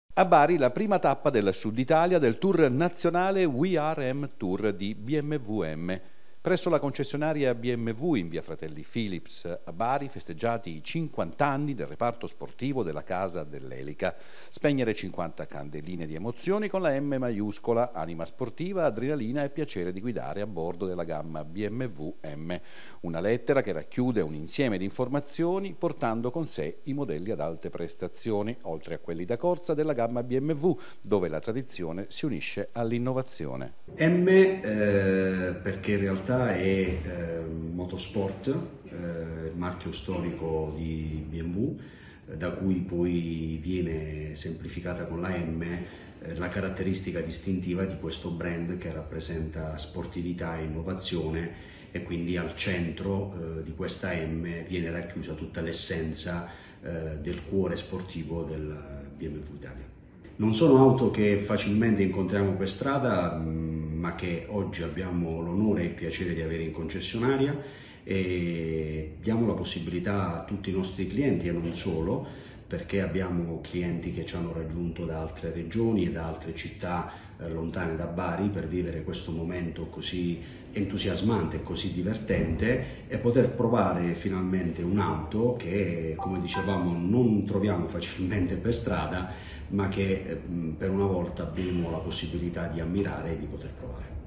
A Bari la prima tappa del Sud Italia del tour nazionale We Are M Tour di BMW M. Presso la concessionaria BMW in via Fratelli Philips a Bari festeggiati i 50 anni del reparto sportivo della Casa dell'Elica. Spegnere 50 candeline di emozioni con la M maiuscola, anima sportiva, adrenalina e piacere di guidare a bordo della gamma BMW M. Una lettera che racchiude un insieme di informazioni portando con sé i modelli ad alte prestazioni, oltre a quelli da corsa della gamma BMW, dove la tradizione si unisce all'innovazione. M perché in realtà è motorsport, il marchio storico di BMW, da cui poi viene semplificata con la M la caratteristica distintiva di questo brand che rappresenta sportività e innovazione, e quindi al centro di questa M viene racchiusa tutta l'essenza del cuore sportivo del BMW Italia. Non sono auto che facilmente incontriamo per strada, ma che oggi abbiamo l'onore e il piacere di avere in concessionaria, e diamo la possibilità a tutti i nostri clienti, e non solo, perché abbiamo clienti che ci hanno raggiunto da altre regioni e da altre città lontane da Bari per vivere questo momento così entusiasmante e così divertente, e poter provare finalmente un'auto che, come dicevamo, non troviamo facilmente per strada, ma che per una volta abbiamo la possibilità di ammirare e di poter provare.